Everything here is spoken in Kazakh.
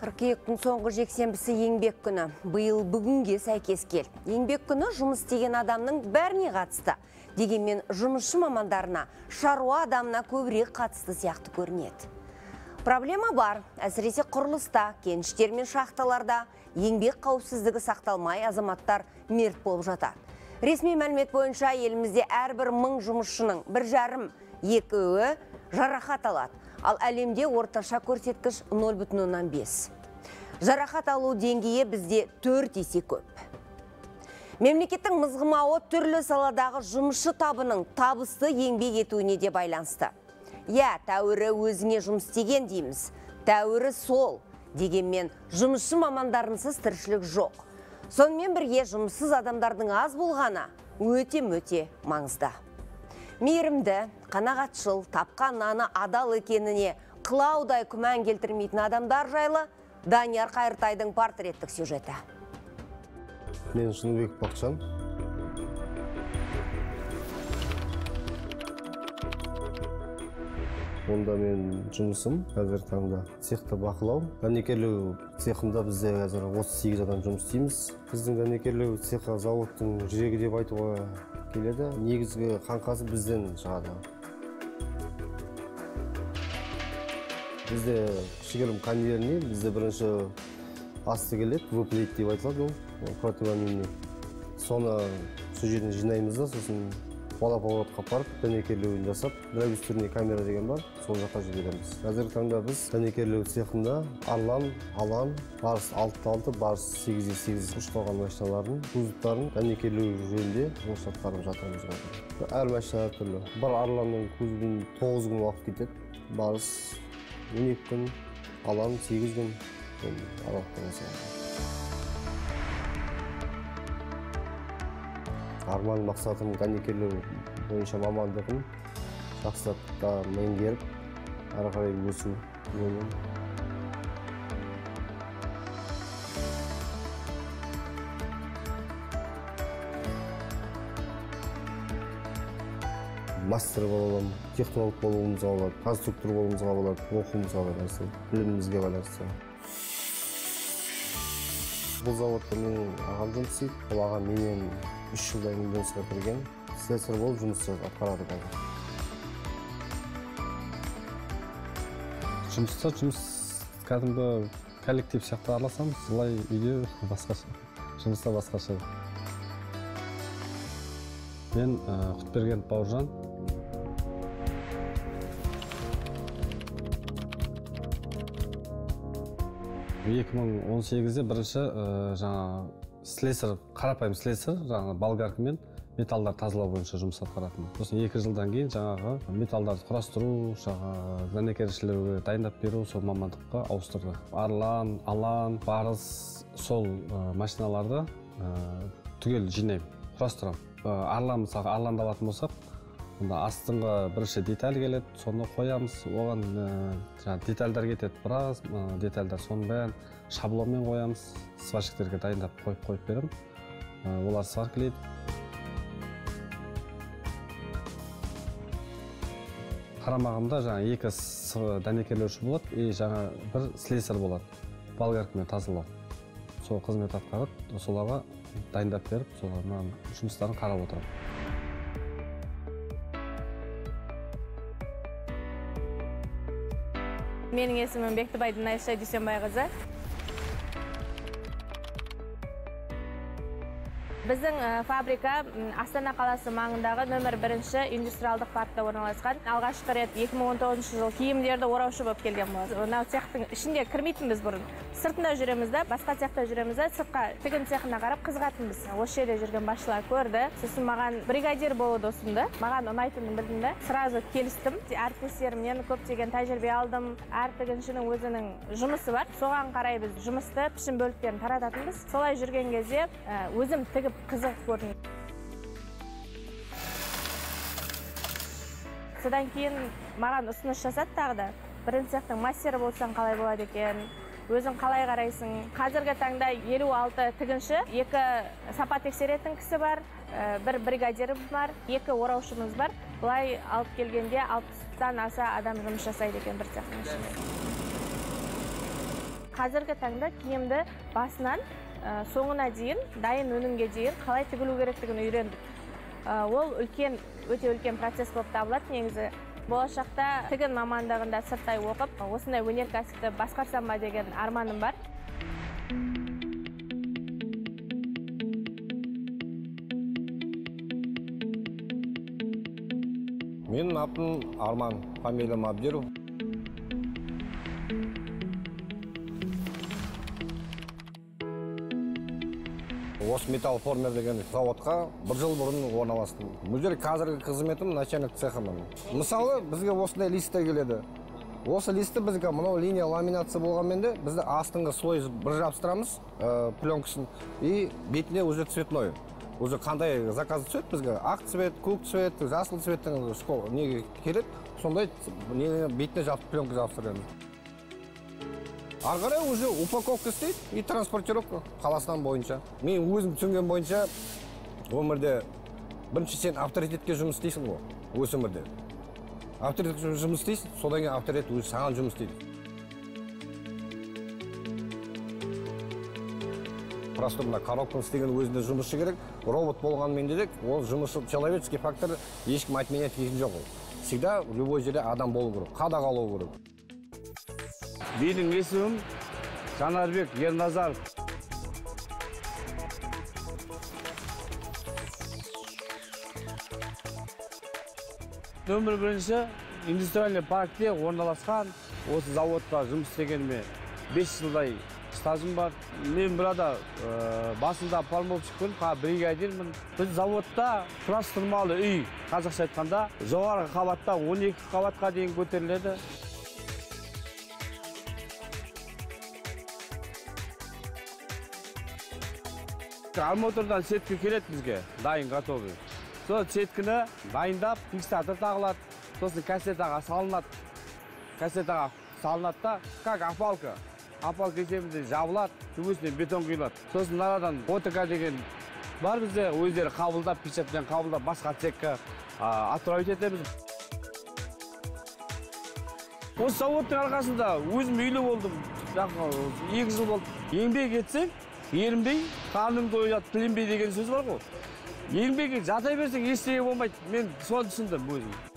Қыркүйектің соңғы жексенбісі еңбек күні. Биыл бүгінге сәйкес келді. Еңбек күні жұмыс істеген адамның бәріне қатысты. Дегенмен жұмысшы мамандарына, шаруа адамына көбірек қатысты сияқты көрінеді. Проблема бар. Әсіресе құрылыста, кеніштер мен шахталарда еңбек қауіпсіздігі сақталмай, азаматтар мерт болып жатады. Ресми мәлімет бойынша елімізде әрбір 1000 жұмысшының 1,5-2 жарақат алады. Ал әлемде орташа көрсеткіш 0,5. Жарақат алу деңгейі бізде 4 есе көп. Мемлекеттің мызғымауы түрлі саладағы жұмысшы табының табысты еңбек етуіне де байланысты. Тәуірі өзіңе жұмыс істеген дейміз. Тәуірі сол. Дегенмен жұмысшы мамандарынсыз тіршілік жоқ. Сонымен бірге жұмыссыз адамдардың аз болғаны өте маңызды. Мейірімді, қанағатшыл, тапқан наны адал екеніне қылаудай күмән келтірмейтін адамдар жайлы Данияр Қайыртайдың портреттік сюжеті. Мен Шыныбек Бақытжан. Онда мен жұмысым қазір таңда цехта бақылау. Дәнекерлеу цехында бізде қазір 38 адам жұмыс істейміз. Біздің дәнекерлеу цехы заводтың жүрегі деп айтуға келеді. Негізгі қаңқасы бізден шығады. Бізде кішігірім конвейеріне бізде бірінші асты келеді, выплейт деп айтылады ол, противоминный. Соны сол жерден жинаймыз да, сосын балапаворотқа барып, дәнекерлеуін жасап, дробистурный камера деген бар, сол жаққа жібереміз. Қазіргі таңда біз дәнекерлеу цехында Арлан, Алан, Барс 6x6, Барс 8x8 ұшталған машиналардың кузовтарын дәнекерлеу жөнінде жұмыс атқарып жатырмыз. Әр машина әртүрлі. Бір Арланның кузовын 9 күн уақыт кетеді, Барс 12 күн, Алан 8 күн аралықта жасалады. Арман мақсатым дәнекерлеу бойынша мамандығын жақсылықта меңгеріп, ары қарай өсу жөнінен. Мастер боламын, технолог болуымызға болады, конструктор болуымызға болады, оқуымызға байланысты, білімімізге байланысты. Бұл заводта менің ағам жұмыс істейді. Бұл ағам менен 3 жылдай жұмысқа кірген. Слесарь болып жұмыс атқарады қазір. Жұмыс кәдімгі коллектив сияқты араласамыз, былай үйде басқаша, жұмыста басқаша. Мен Құтберген Бауыржан. Екі 2018-де бірінші слесарь, қарапайым слесарь, болгаркамен металдар тазалау бойынша жұмыс атқаратын. Сосын 2 жылдан кейін жаңағы металдарды құрастыру, дәнекершілерге дайындап беру, сол мамандыққа ауыстырды. Арлан, Алан, Барыс, сол машиналарды түгел жинаймын, құрастырамын. Арланды алатын болсақ, онда астыңғы бірінші деталь келеді, соны қоямыз, оған детальдар кетеді, біраз детальдар, соның бәрін шаблонмен қоямыз, сварщиктерге дайындап қойып беремін, олар сваркілейді. Қарамағымда 2 дәнекерлеуші болады, бір слесарь болады, болгаркамен тазалау. Сол қызмет атқарып, соларға дайындап беріп, солардың жұмыстарын қарап отырамын. Менің есімім Бектібай Динайша Дүйсенбайқызы. Біздің фабрика Астана қаласы маңындағы нөмір 1 индустриалдық паркта орналасқан. Алғашқы рет 2019 жыл киімдерді ораушы болып келген болады. Мынау цехтың ішінде кірмейтінбіз бұрын. Сыртында жүреміз да, басқа цехта жүреміз да, сыртқа тігін цехына қарап қызығатынбыз. Осы жерде жүрген басшылар көрді. Сосын маған бригадир болуды ұсынды. Маған ұнайтынын білдім да, сразу келістім. Әріптестерімнен көптеген тәжірибе алдым. Әр тігіншінің өзінің жұмысы бар. Соған қарай біз жұмысты, пішім бөліктерін тарататынбыз. Солай жүрген кезде өзім тігіп қызық көрдім. Содан кейін маған ұсыныс жасады тағы да. Бірінші цехтың мастері болсаң қалай болады екен? Өзің қалай қарайсың? Қазіргі таңда 56 тігінші, 2 сапа тексеретін кісі бар, 1 бригадирім бар, 2 ораушымыз бар. Бұлай алып келгенде 60-тан аса адам жұмыс жасайды екен бір цехтың ішінде. Қазіргі таңда киімді басынан соңына дейін, дайын өнімге дейін қалай тігілу керектігін үйрендік. Ол өте үлкен процесс болып табылады негізі. Болашақта тігін мамандығында сырттай оқып, осындай өнеркәсіпті басқарсам ба деген арманым бар. Менің атым Арман, фамилиям Абдиров. Осы металл формер деген заводқа 1 жыл бұрын орналастым. Бұл жерде қазіргі қызметім начальник цехымын. Мысалы, бізге осындай листтер келеді. Осы листті бізге мынау линия ламинация болғанмен де бізді астыңғы слой бір жабыстырамыз, пленкасын, и бетіне уже цветной. Уже қандай заказ түседі бізге, ақ цвет, көк цвет, жасыл цветтің неге келеді, сондай бетіне пленка жабыстырамыз. Арғарай уже упаковка істейді и транспортировка қаласынан бойынша. Мен өзім түсінген бойынша өмірде бірінші сен авторитетке жұмыс істейсің ғой, осы өмірде. Авторитетке жұмыс істейсің, содан кейін авторитет өзі саған жұмыс істейді. Просто мына коробканы істеген өзінде жұмысшы керек, робот болғанмен де ол жұмысшы человеческий фактор ешкім отменять ететін жоқ ол. Всегда любой жерде адам болу керек, қадағалау керек. Менің есімім Жанарбек Ерназаров. Нөмір 1 индустриальный паркте орналасқан. Осы заводта жұмыс істегеніме 5 жылдай стажым бар. Мен burada басында палмовщикпін, бригадирмін. Біз заводта құрастырмалы үй, қазақша айтқанда, жоғарғы қабатта 12 қабатқа дейін көтеріледі. Арматурадан сетка келеді бізге, дайын готовый. Сол сетканы дайындап, фиксатор тағылады, сосын кассетаға салынады. Кассетаға салынады да, как опалка. Опалка есебінде жабылады, төбесіне бетон құйылады. Сосын нарадан ОТК деген бар бізде, өздері қабылдап, печатпен қабылдап, басқа цехқа отправить етеміз. Осы заводтың арқасында өзім үйлі болдым, 2 жыл болды. Еңбек етсең, ерінбей, қарның тойып, тілінбей деген сөз бар ғой. Еңбекке жата берсең ештеңе болмайды. Мен соны түсіндім өзім.